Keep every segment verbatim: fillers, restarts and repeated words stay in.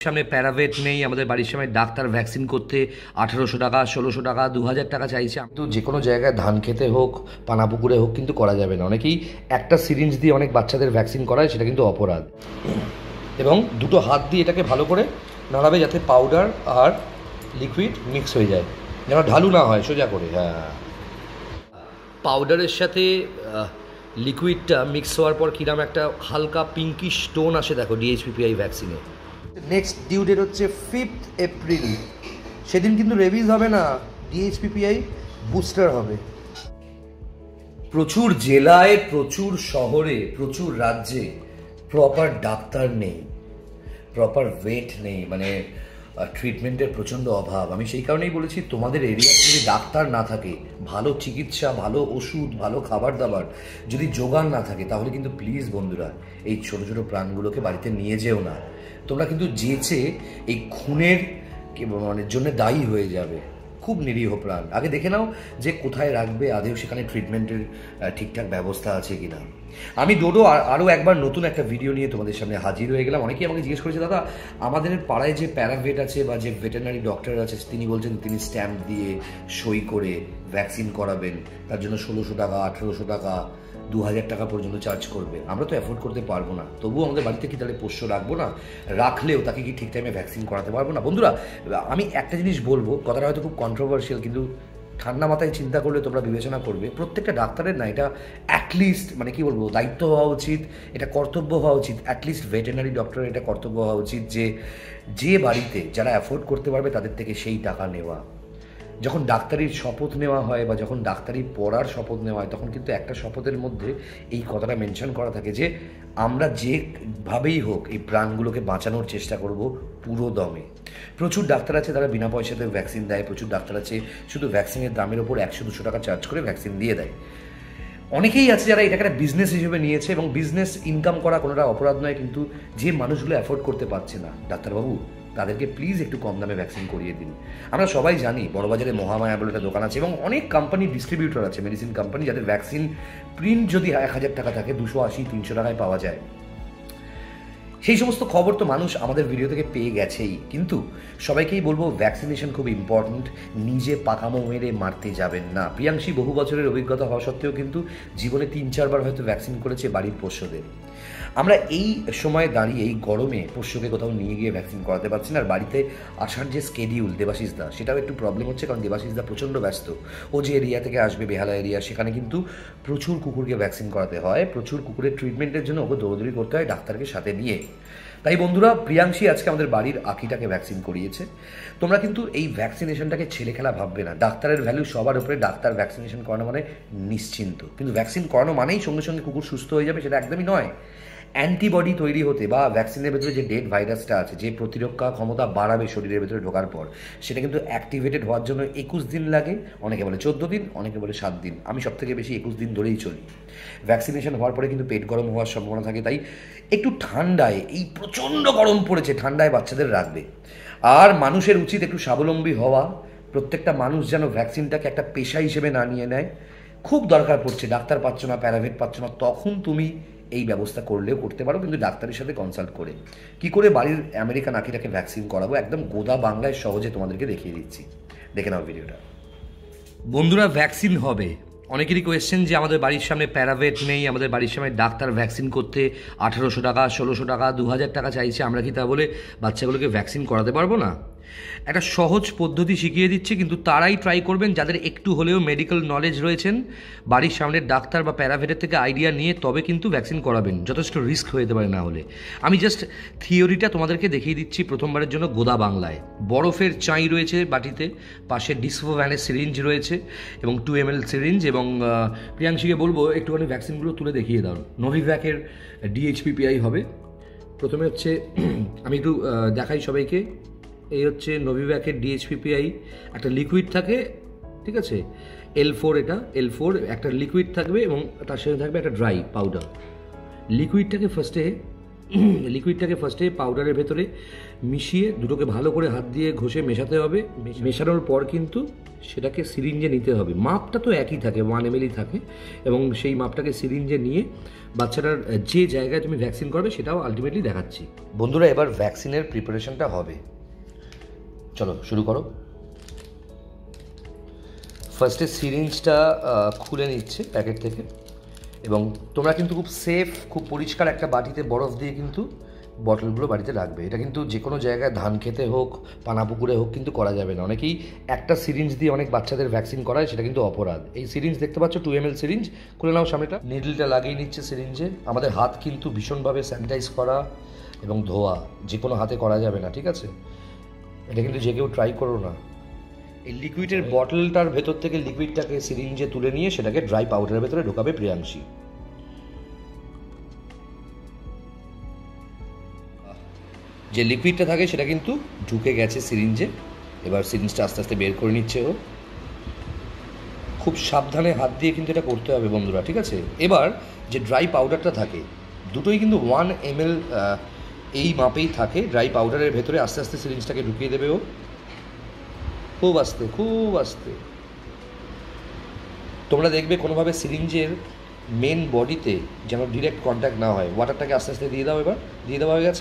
সামনে প্যারাভেট নেই, আমাদের বাড়ির সামনে ডাক্তার ভ্যাকসিন করতে আঠারোশো টাকা ষোলোশো টাকা দু হাজার টাকা চাইছে। কিন্তু যে কোনো জায়গায় ধান খেতে হোক পানাপুকুরে হোক কিন্তু করা যাবে না। অনেকেই একটা সিরিঞ্জ দিয়ে অনেক বাচ্চাদের ভ্যাকসিন করায়, সেটা কিন্তু অপরাধ। এবং দুটো হাত দিয়ে এটাকে ভালো করে নাড়াবে যাতে পাউডার আর লিকুইড মিক্স হয়ে যায়, যেন ঢালু না হয়, সোজা করে। হ্যাঁ, পাউডারের সাথে লিকুইডটা মিক্স হওয়ার পর কিরম একটা হালকা পিঙ্কি স্টোন আসে দেখো ডিএইচপিপিআই ভ্যাকসিনে। নেক্সট ডিউ ডেট হচ্ছে ফিফথ এপ্রিল, সেদিন কিন্তু রেভিজ হবে না, ডিএইচপিপিআই বুস্টার হবে। প্রচুর জেলায়, প্রচুর শহরে, প্রচুর রাজ্যে প্রপার ডাক্তার নেই, প্রপার ভেট নেই, মানে ট্রিটমেন্টের প্রচণ্ড অভাব। আমি সেই কারণেই বলেছি তোমাদের এরিয়াতে যদি ডাক্তার না থাকে, ভালো চিকিৎসা, ভালো ওষুধ, ভালো খাবার দাবার যদি জোগান না থাকে, তাহলে কিন্তু প্লিজ বন্ধুরা এই ছোটো ছোটো প্রাণগুলোকে বাড়িতে নিয়ে যেও না। তোমরা কিন্তু যেচে এই খুনের মানে জন্য দায়ী হয়ে যাবে। খুব নিরীহ প্রাণ। আগে দেখে নাও যে কোথায় রাখবে, আদেও সেখানে ট্রিটমেন্টের ঠিকঠাক ব্যবস্থা আছে কিনা। আমি ডোডো আরও একবার নতুন একটা ভিডিও নিয়ে তোমাদের সামনে হাজির হয়ে গেলাম। অনেকেই আমাকে জিজ্ঞেস করেছে, দাদা আমাদের পাড়ায় যে প্যারাভেট আছে বা যে ভেটেরিনারি ডক্টর আছে, তিনি বলছেন তিনি স্ট্যাম্প দিয়ে সই করে ভ্যাকসিন করাবেন, তার জন্য ষোলোশো টাকা আঠেরোশো টাকা দু হাজার টাকা পর্যন্ত চার্জ করবে। আমরা তো অ্যাফোর্ড করতে পারবো না, তবুও আমাদের বাড়িতে কি তাহলে পোষ্য রাখবো না? রাখলেও তাকে কি ঠিক টাইমে ভ্যাকসিন করাতে পারবো না? বন্ধুরা আমি একটা জিনিস বলবো, কথাটা হয়তো খুব কন্ট্রোভার্সিয়াল, কিন্তু ঠান্ডা মাথায় চিন্তা করলে তোমরা বিবেচনা করবে, প্রত্যেকটা ডাক্তারের না এটা অ্যাটলিস্ট মানে কি বলবো দায়িত্ব হওয়া উচিত, এটা কর্তব্য হওয়া উচিত, অ্যাটলিস্ট ভেটেরিনারি ডক্টরের এটা কর্তব্য হওয়া উচিত যে যে বাড়িতে যারা অ্যাফোর্ড করতে পারবে তাদের থেকে সেই টাকা নেওয়া। যখন ডাক্তারির শপথ নেওয়া হয় বা যখন ডাক্তারি পড়ার শপথ নেওয়া হয়, তখন কিন্তু একটা শপথের মধ্যে এই কথাটা মেনশন করা থাকে যে আমরা যেভাবেই হোক এই প্রাণগুলোকে বাঁচানোর চেষ্টা করব পুরো দমে। প্রচুর ডাক্তার আছে তারা বিনা পয়সাতে ভ্যাকসিন দেয়, প্রচুর ডাক্তার আছে শুধু ভ্যাকসিনের দামের ওপর একশো দুশো টাকা চার্জ করে ভ্যাকসিন দিয়ে দেয়। অনেকেই আছে যারা এটাকে একটা বিজনেস হিসেবে নিয়েছে, এবং বিজনেস ইনকাম করা কোনোটা অপরাধ নয়, কিন্তু যে মানুষগুলো অ্যাফোর্ড করতে পারছে না ডাক্তারবাবু, তাদেরকে প্লিজ একটু কম দামে ভ্যাকসিন করিয়ে দিন। আমরা সবাই জানি বড়বাজারে মহামায়া বলে একটা দোকান আছে এবং অনেক কোম্পানি ডিস্ট্রিবিউটর আছে, মেডিসিন কোম্পানি, যাদের ভ্যাকসিন প্রিন্ট যদি এক হাজার টাকা থাকে দুশো আশি তিনশো টাকায় পাওয়া যায়। সেই সমস্ত খবর তো মানুষ আমাদের ভিডিও থেকে পেয়ে গেছেই, কিন্তু সবাইকেই বলবো ভ্যাকসিনেশন খুব ইম্পর্ট্যান্ট, নিজে পাকামো মেরে মারতে যাবেন না। প্রিয়াংশী বহু বছরের অভিজ্ঞতা হওয়া সত্ত্বেও কিন্তু জীবনে তিন চারবার হয়তো ভ্যাকসিন করেছে বাড়ির পোষ্যদের। আমরা এই সময় দাঁড়িয়ে এই গরমে পোষ্যকে কোথাও নিয়ে গিয়ে ভ্যাকসিন করাতে পারছি না। আর বাড়িতে আসার যে স্কেডিউল দেবাশিস দা, সেটাও একটু প্রবলেম হচ্ছে, কারণ দেবাশিস দা প্রচণ্ড ব্যস্ত। ও যে এরিয়া থেকে আসবে বেহালা এরিয়া, সেখানে কিন্তু প্রচুর কুকুরকে ভ্যাকসিন করাতে হয়, প্রচুর কুকুরের ট্রিটমেন্টের জন্য ওকে দৌড়দৌড়ি করতে হয় ডাক্তারকে সাথে নিয়ে। তাই বন্ধুরা প্রিয়াংশী আজকে আমাদের বাড়ির আঁকিটাকে ভ্যাকসিন করিয়েছে। তোমরা কিন্তু এই ভ্যাকসিনেশনটাকে ছেলে খেলা ভাববে না। ডাক্তারের ভ্যালু সবার উপরে, ডাক্তার ভ্যাকসিনেশন করানো মানে নিশ্চিন্ত, কিন্তু ভ্যাকসিন করানো মানেই সঙ্গে সঙ্গে কুকুর সুস্থ হয়ে যাবে সেটা একদমই নয়। অ্যান্টিবডি তৈরি হতে বা ভ্যাকসিনের ভেতরে যে ডেড ভাইরাসটা আছে, যে প্রতিরক্ষা ক্ষমতা বাড়াবে শরীরের ভেতরে ঢোকার পর, সেটা কিন্তু অ্যাক্টিভেটেড হওয়ার জন্য একুশ দিন লাগে, অনেকে বলে চোদ্দ দিন, অনেকে বলে সাত দিন। আমি সব থেকে বেশি একুশ দিন ধরেই চলি। ভ্যাকসিনেশন হওয়ার পরে কিন্তু পেট গরম হওয়ার সম্ভাবনা থাকে, তাই একটু ঠান্ডায়, এই প্রচণ্ড গরম পড়েছে, ঠান্ডায় বাচ্চাদের রাখবে। আর মানুষের উচিত একটু স্বাবলম্বী হওয়া। প্রত্যেকটা মানুষ যেন ভ্যাকসিনটাকে একটা পেশা হিসেবে না নিয়ে নেয়। খুব দরকার পড়ছে, ডাক্তার পাচ্ছ না, প্যারাভেট পাচ্ছ না, তখন তুমি এই ব্যবস্থা করলেও করতে পারো, কিন্তু ডাক্তারের সাথে কনসাল্ট করে। কি করে বাড়ির আমেরিকান আঁকিটাকে ভ্যাকসিন করাবো একদম গোদা বাংলায় সহজে তোমাদেরকে দেখিয়ে দিচ্ছি, দেখে নাও ভিডিওটা। বন্ধুরা ভ্যাকসিন হবে, অনেকেরই কোয়েশ্চেন যে আমাদের বাড়ির সামনে প্যারাভেট নেই, আমাদের বাড়ির সামনে ডাক্তার ভ্যাকসিন করতে আঠেরোশো টাকা ষোলোশো টাকা দু হাজার টাকা চাইছে, আমরা কি তা বলে বাচ্চাগুলোকে ভ্যাকসিন করাতে পারবো না? একটা সহজ পদ্ধতি শিখিয়ে দিচ্ছে, কিন্তু তারাই ট্রাই করবেন যাদের একটু হলেও মেডিকেল নলেজ রয়েছেন। বাড়ির সামনের ডাক্তার বা প্যারাভেটের থেকে আইডিয়া নিয়ে তবে কিন্তু ভ্যাকসিন করাবেন, যথেষ্ট রিস্ক হয়ে যেতে পারে না হলে। আমি জাস্ট থিওরিটা তোমাদেরকে দেখিয়ে দিচ্ছি প্রথমবারের জন্য গোদা বাংলায়। বরফের চাই রয়েছে বাটিতে, পাশে ডিসফোভ্যানের সিরিঞ্জ রয়েছে এবং টু এম এল সিরিঞ্জ, এবং প্রিয়াংশীকে বলবো একটুখানি ভ্যাকসিনগুলো তুলে দেখিয়ে দাও। নোভিভ্যাকের ডিএইচপিপিআই হবে। প্রথমে হচ্ছে আমি একটু দেখাই সবাইকে, এই হচ্ছে নোভিভ্যাকের ডিএইচপিপিআই, একটা লিকুইড থাকে, ঠিক আছে, এল ফোর, এটা এল ফোর একটা লিকুইড থাকবে এবং তার সাথে থাকবে একটা ড্রাই পাউডার। লিকুইডটাকে ফার্স্টে লিকুইডটাকে ফার্স্টে পাউডারের ভেতরে মিশিয়ে দুটোকে ভালো করে হাত দিয়ে ঘষে মেশাতে হবে। মেশানোর পর কিন্তু সেটাকে সিরিঞ্জে নিতে হবে। মাপটা তো একই থাকে, ওয়ান এমএলই থাকে, এবং সেই মাপটাকে সিরিঞ্জে নিয়ে বাচ্চাটার যে জায়গায় তুমি ভ্যাকসিন করবে সেটাও আলটিমেটলি দেখাচ্ছি। বন্ধুরা, এবার ভ্যাকসিনের প্রিপারেশনটা হবে। চলো শুরু করো। ফার্স্টে সিরিঞ্জটা খুলে নিচ্ছে প্যাকেট থেকে, এবং তোমরা কিন্তু খুব সেফ, খুব পরিষ্কার একটা বাটিতে বরফ দিয়ে কিন্তু বটলগুলো বাড়িতে রাখবে। এটা কিন্তু যে কোনো জায়গায় ধান খেতে হোক, পানাপুকুরে হোক কিন্তু করা যাবে না। অনেকেই একটা সিরিঞ্জ দিয়ে অনেক বাচ্চাদের ভ্যাকসিন করায়, সেটা কিন্তু অপরাধ। এই সিরিঞ্জ দেখতে পাচ্ছ, টু এম এল সিরিঞ্জ। খুলে নাও সামনেটা। নিডলটা লাগিয়ে নিচ্ছে সিরিঞ্জে। আমাদের হাত কিন্তু ভীষণভাবে স্যানিটাইজ করা এবং ধোয়া, যে কোনো হাতে করা যাবে না, ঠিক আছে? এটা কিন্তু যে কেউ ট্রাই করো না। এই লিকুইডের বটলটার ভেতর থেকে লিকুইডটাকে সিরিঞ্জে তুলে নিয়ে সেটাকে ড্রাই পাউডারের ভেতরে ঢোকাবে প্রিয়াংশী। যে লিকুইডটা থাকে সেটা কিন্তু ঢুকে গেছে সিরিঞ্জে। এবার সিরিঞ্জটা আস্তে আস্তে বের করে নিচ্ছে ও। খুব সাবধানে হাত দিয়ে কিন্তু এটা করতে হবে বন্ধুরা, ঠিক আছে? এবার যে ড্রাই পাউডারটা থাকে, দুটোই কিন্তু ওয়ান এম এল এই মাপেই থাকে। ড্রাই পাউডারের ভেতরে আস্তে আস্তে সিরিঞ্জটাকে ঢুকিয়ে দেবে ও, খুব আস্তে, খুব আস্তে। তোমরা দেখবে কোনোভাবে সিরিঞ্জের মেন বডিতে যেন ডিরেক্ট কন্ট্যাক্ট না হয়। ওয়াটারটাকে আস্তে আস্তে দিয়ে দাও। এবার দিয়ে দেওয়া হয়ে গেছে,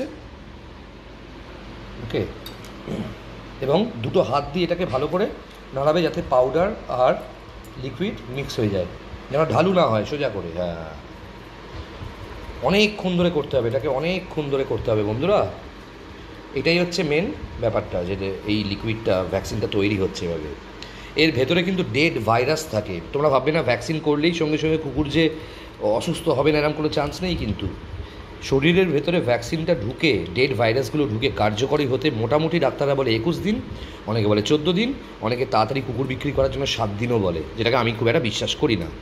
ওকে। এবং দুটো হাত দিয়ে এটাকে ভালো করে নাড়াবে যাতে পাউডার আর লিকুইড মিক্স হয়ে যায়, যেন ঢালু না হয়, সোজা করে। হ্যাঁ, অনেকক্ষণ ধরে করতে হবে এটাকে, অনেকক্ষণ ধরে করতে হবে বন্ধুরা। এটাই হচ্ছে মেন ব্যাপারটা, যে এই লিকুইডটা, ভ্যাকসিনটা তৈরি হচ্ছে এভাবে। এর ভেতরে কিন্তু ডেড ভাইরাস থাকে। তোমরা ভাববে না ভ্যাকসিন করলেই সঙ্গে সঙ্গে কুকুর যে অসুস্থ হবে না, এরকম কোনো চান্স নেই। কিন্তু শরীরের ভেতরে ভ্যাকসিনটা ঢুকে, ডেড ভাইরাসগুলো ঢুকে কার্যকরী হতে মোটামুটি ডাক্তাররা বলে একুশ দিন, অনেকে বলে চোদ্দো দিন, অনেকে তাড়াতাড়ি কুকুর বিক্রি করার জন্য সাত দিনও বলে, যেটাকে আমি খুব একটা বিশ্বাস করি না।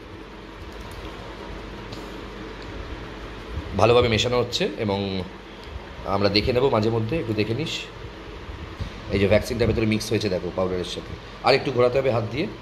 ভালোভাবে মেশানো হচ্ছে এবং আমরা দেখে নেব মাঝে মধ্যে, একটু দেখে নিস। এই যে ভ্যাকসিনটার ভেতরে মিক্স হয়েছে দেখো পাউডারের সাথে। আর একটু ঘোরাতে হবে হাত দিয়ে।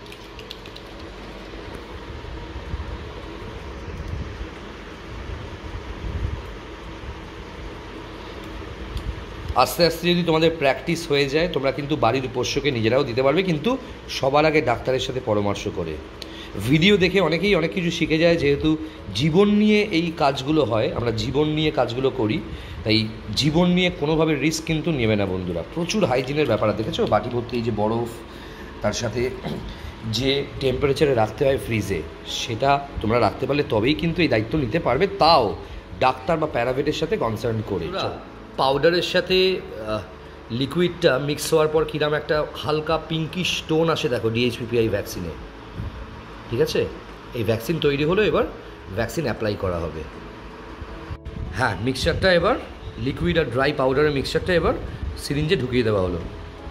আস্তে আস্তে যদি তোমাদের প্র্যাকটিস হয়ে যায়, তোমরা কিন্তু বাড়ির পোষ্যকে নিজেরাও দিতে পারবে, কিন্তু সবার আগে ডাক্তারের সাথে পরামর্শ করে। ভিডিও দেখে অনেকেই অনেক কিছু শিখে যায়, যেহেতু জীবন নিয়ে এই কাজগুলো হয়, আমরা জীবন নিয়ে কাজগুলো করি, তাই জীবন নিয়ে কোনোভাবে রিস্ক কিন্তু নেবে না বন্ধুরা। প্রচুর হাইজিনের ব্যাপার দেখেছো, বাটি ভর্তি এই যে বরফ, তার সাথে যে টেম্পারেচারে রাখতে হয় ফ্রিজে, সেটা তোমরা রাখতে পারলে তবেই কিন্তু এই দায়িত্ব নিতে পারবে, তাও ডাক্তার বা প্যারাভেটের সাথে কনসার্ন করে। পাউডারের সাথে লিকুইডটা মিক্স হওয়ার পর কিরম একটা হালকা পিঙ্কিশ টোন আসে দেখো ডিএইচপিপিআই ভ্যাকসিনে, ঠিক আছে? এই ভ্যাকসিন তৈরি হলো, এবার ভ্যাকসিন অ্যাপ্লাই করা হবে। হ্যাঁ, মিক্সচারটা এবার লিকুইড আর ড্রাই পাউডারের মিক্সচারটা এবার সিরিঞ্জে ঢুকিয়ে দেওয়া হলো।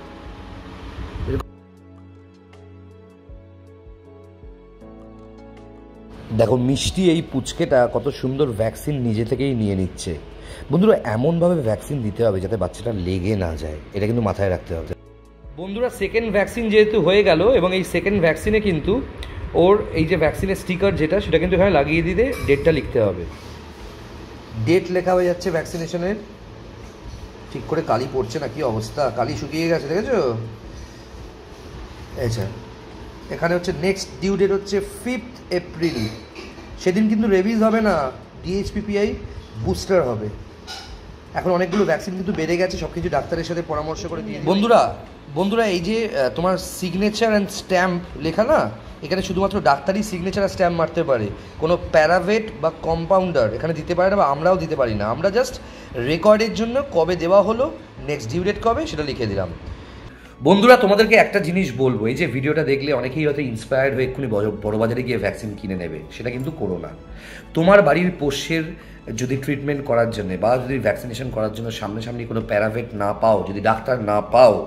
দেখো মিষ্টি এই পুচকেটা কত সুন্দর ভ্যাকসিন নিজে থেকেই নিয়ে নিচ্ছে। বন্ধুরা, এমনভাবে ভ্যাকসিন দিতে হবে যাতে বাচ্চাটা লেগে না যায়, এটা কিন্তু মাথায় রাখতে হবে বন্ধুরা। সেকেন্ড ভ্যাকসিন যেহেতু হয়ে গেল, এবং এই সেকেন্ড ভ্যাকসিনে কিন্তু ওর এই যে ভ্যাকসিনের স্টিকার যেটা, সেটা কিন্তু এখানে লাগিয়ে দিতে ডেটটা লিখতে হবে। ডেট লেখা হয়ে যাচ্ছে ভ্যাকসিনেশনের। ঠিক করে কালি পড়ছে না, কি অবস্থা, কালি শুকিয়ে গেছে দেখেছো? আচ্ছা, এখানে হচ্ছে নেক্সট ডিউ ডেট হচ্ছে ফিফথ এপ্রিল। সেদিন কিন্তু রেভিজ হবে না, ডিএইচপিপিআই বুস্টার হবে। এখন অনেকগুলো ভ্যাকসিন কিন্তু বেড়ে গেছে, সব কিছু ডাক্তারের সাথে পরামর্শ করে দিয়ে বন্ধুরা। বন্ধুরা, এই যে তোমার সিগনেচার অ্যান্ড স্ট্যাম্প লেখা না, এখানে শুধুমাত্র ডাক্তারই সিগনেচার আর স্ট্যাম্প মারতে পারে, কোনো প্যারাভেট বা কম্পাউন্ডার এখানে দিতে পারে না, বা আমরাও দিতে পারি না। আমরা জাস্ট রেকর্ডের জন্য কবে দেওয়া হলো, নেক্সট ডিউ ডেট কবে, সেটা লিখে দিলাম। বন্ধুরা, তোমাদেরকে একটা জিনিস বলবো, এই যে ভিডিওটা দেখলে অনেকেই হয়তো ইন্সপায়ার্ড হয়ে এক্ষুনি বড় বাজারে গিয়ে ভ্যাকসিন কিনে নেবে, সেটা কিন্তু করো না। তোমার বাড়ির পোষ্যের যদি ট্রিটমেন্ট করার জন্য বা যদি ভ্যাকসিনেশন করার জন্য সামনাসামনি কোনো প্যারাভেট না পাও, যদি ডাক্তার না পাও,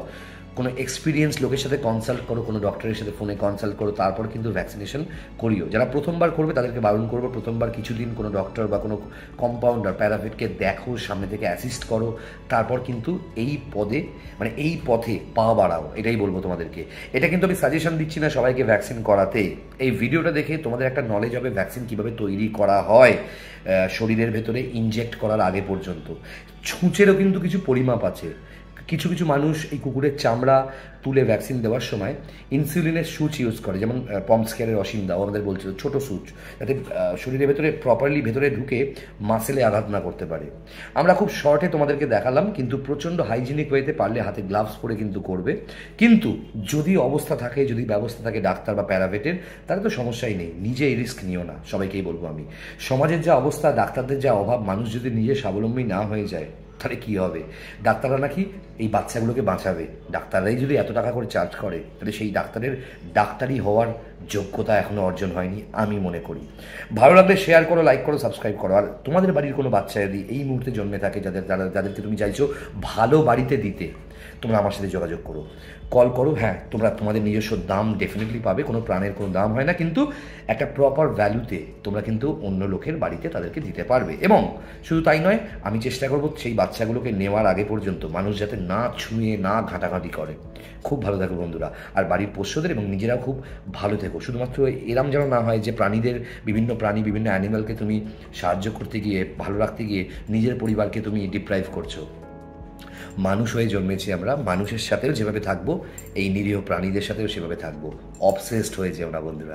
কোনো এক্সপিরিয়েন্স লোকের সাথে কনসাল্ট করো, কোনো ডক্টরের সাথে ফোনে কনসাল্ট করো, তারপর কিন্তু ভ্যাকসিনেশন করিও। যারা প্রথমবার করবে তাদেরকে বারণ করবো, প্রথমবার কিছুদিন কোনো ডক্টর বা কোনো কম্পাউন্ডার প্যারাভেটকে দেখো, সামনে থেকে অ্যাসিস্ট করো, তারপর কিন্তু এই পদে মানে এই পথে পা বাড়াও, এটাই বলবো তোমাদেরকে। এটা কিন্তু আমি সাজেশন দিচ্ছি না সবাইকে ভ্যাকসিন করাতে। এই ভিডিওটা দেখে তোমাদের একটা নলেজ হবে ভ্যাকসিন কীভাবে তৈরি করা হয় শরীরের ভেতরে ইনজেক্ট করার আগে পর্যন্ত। ছুঁচেরও কিন্তু কিছু পরিমাপ আছে। কিছু কিছু মানুষ এই কুকুরের চামড়া তুলে ভ্যাকসিন দেওয়ার সময় ইনসুলিনের সুচ ইউজ করে, যেমন পম্পস্কেয়ারের অসীম দাও আমাদের বলছিল ছোটো সুচ, যাতে শরীরের ভেতরে প্রপারলি ভেতরে ঢুকে মাসেলে আঘাত না করতে পারে। আমরা খুব শর্টে তোমাদেরকে দেখালাম, কিন্তু প্রচণ্ড হাইজিনিক ওয়েতে পারলে হাতে গ্লাভস পরে কিন্তু করবে। কিন্তু যদি অবস্থা থাকে, যদি ব্যবস্থা থাকে ডাক্তার বা প্যারাভেটের, তাহলে তো সমস্যাই নেই, নিজে এই রিস্ক নিও না। সবাইকেই বলবো আমি, সমাজের যা অবস্থা, ডাক্তারদের যা অভাব, মানুষ যদি নিজে স্বাবলম্বী না হয়ে যায় তাহলে কী হবে? ডাক্তাররা নাকি এই বাচ্চাগুলোকে বাঁচাবে, ডাক্তাররাই যদি এত টাকা করে চার্জ করে, তাহলে সেই ডাক্তারের ডাক্তারি হওয়ার যোগ্যতা এখনও অর্জন হয়নি আমি মনে করি। ভালো লাগলে শেয়ার করো, লাইক করো, সাবস্ক্রাইব করো। আর তোমাদের বাড়ির কোনো বাচ্চা যদি এই মুহূর্তে জন্মে থাকে, যাদের যারা যাদেরকে তুমি চাইছো ভালো বাড়িতে দিতে, তোমরা আমার সাথে যোগাযোগ করো, কল করো। হ্যাঁ, তোমরা তোমাদের নিজস্ব দাম ডেফিনেটলি পাবে, কোনো প্রাণের কোনো দাম হয় না, কিন্তু একটা প্রপার ভ্যালুতে তোমরা কিন্তু অন্য লোকের বাড়িতে তাদেরকে দিতে পারবে। এবং শুধু তাই নয়, আমি চেষ্টা করবো সেই বাচ্চাগুলোকে নেওয়ার আগে পর্যন্ত মানুষ যাতে না ছুঁয়ে না ঘাঁটাঘাঁটি করে। খুব ভালো থাকো বন্ধুরা, আর বাড়ির পোষ্যদের এবং নিজেরাও খুব ভালো থেকো। শুধুমাত্র এরম যেন না হয় যে প্রাণীদের, বিভিন্ন প্রাণী বিভিন্ন অ্যানিমালকে তুমি সাহায্য করতে গিয়ে, ভালো রাখতে গিয়ে নিজের পরিবারকে তুমি ডিপ্রাইভ করছো। মানুষ হয়ে জন্মেছি আমরা, মানুষের সাথেও যেভাবে থাকবো, এই নিরীহ প্রাণীদের সাথেও সেভাবে থাকবো। অবসেসড হয়ে যেও না বন্ধুরা।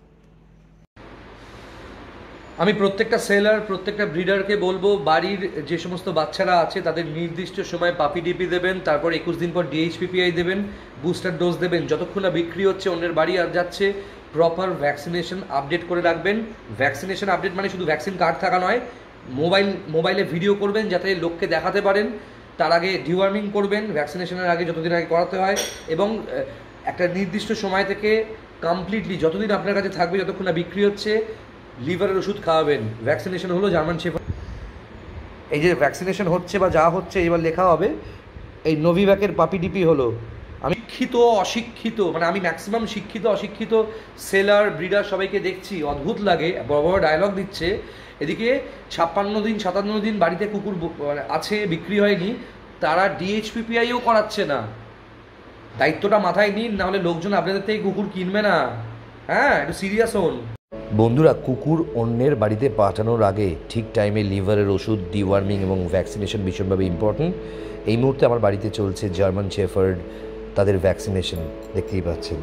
আমি প্রত্যেকটা সেলার, প্রত্যেকটা ব্রিডারকে বলবো, বাড়ির যে সমস্ত বাচ্চারা আছে তাদের নির্দিষ্ট সময় পাপি ডিপি দেবেন, তারপর একুশ দিন পর ডিএইচপিপিআই দেবেন, বুস্টার ডোজ দেবেন। যতক্ষণ না বিক্রি হচ্ছে, অন্যের বাড়ি আর যাচ্ছে, প্রপার ভ্যাকসিনেশন আপডেট করে রাখবেন। ভ্যাকসিনেশন আপডেট মানে শুধু ভ্যাকসিন কার্ড থাকা নয়, মোবাইল মোবাইলে ভিডিও করবেন যাতে লোককে দেখাতে পারেন। তার আগে ডিওয়ার্মিং করবেন, ভ্যাকসিনেশনের আগে যতদিন আগে করাতে হয়, এবং একটা নির্দিষ্ট সময় থেকে কমপ্লিটলি যতদিন আপনার কাছে থাকবে, যতক্ষণ না বিক্রি হচ্ছে, লিভারের ওষুধ খাওয়াবেন। ভ্যাকসিনেশন হলো জার্মান শেফার্ড। এই যে ভ্যাকসিনেশন হচ্ছে বা যা হচ্ছে এবার লেখা হবে, এই নোভিভ্যাকের পাপি ডিপি হলো। আমি শিক্ষিত অশিক্ষিত, মানে আমি ম্যাক্সিমাম শিক্ষিত অশিক্ষিত সেলার ব্রিডার সবাইকে দেখছি, অদ্ভুত লাগে, বড় বড় ডায়লগ দিচ্ছে। এদিকে ছাপ্পান্ন দিন সাতান্ন দিন বাড়িতে কুকুর আছে, বিক্রি হয়নি, তারা ডিএইচপিপিআইও করাচ্ছে না। দায়িত্বটা মাথায় নিন, নাহলে লোকজন আপনাদের থেকে কুকুর কিনবে না। হ্যাঁ, একটু সিরিয়াস হন বন্ধুরা। কুকুর অন্যের বাড়িতে পাঠানোর আগে ঠিক টাইমে লিভারের ওষুধ, ডিওয়ার্মিং এবং ভ্যাকসিনেশন ভীষণভাবে ইম্পর্টেন্ট। এই মুহূর্তে আমার বাড়িতে চলছে জার্মান শেফার্ড, তাদের ভ্যাকসিনেশন দেখতেই পাচ্ছেন।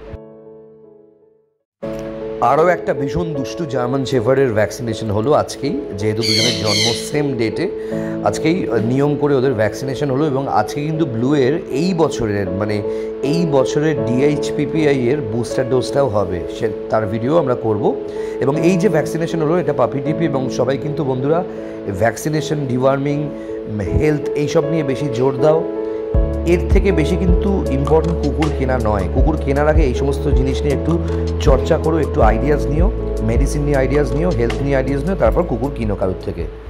আরও একটা ভীষণ দুষ্টু জার্মান শেফার্ডের ভ্যাকসিনেশন হলো আজকেই, যেহেতু দুজনের জন্ম সেম ডেটে, আজকেই নিয়ম করে ওদের ভ্যাকসিনেশন হলো। এবং আজকে কিন্তু ব্লুয়ের এই বছরের মানে এই বছরের ডিএইচপিপিআই এর বুস্টার ডোজটাও হবে, সে তার ভিডিও আমরা করব। এবং এই যে ভ্যাকসিনেশন হলো, এটা পাপি ডিপি, এবং সবাই কিন্তু বন্ধুরা ভ্যাকসিনেশন, ডিওয়ার্মিং, হেলথ এইসব নিয়ে বেশি জোর দাও। এর থেকে বেশি কিন্তু ইম্পর্টেন্ট কুকুর কেনা নয়। কুকুর কেনার আগে এই সমস্ত জিনিস নিয়ে একটু চর্চা করো, একটু আইডিয়াস নিও, মেডিসিন নিয়ে আইডিয়াস নিও, হেলথ নিয়ে আইডিয়াস নিও, তারপর কুকুর কিনো কারোর থেকে।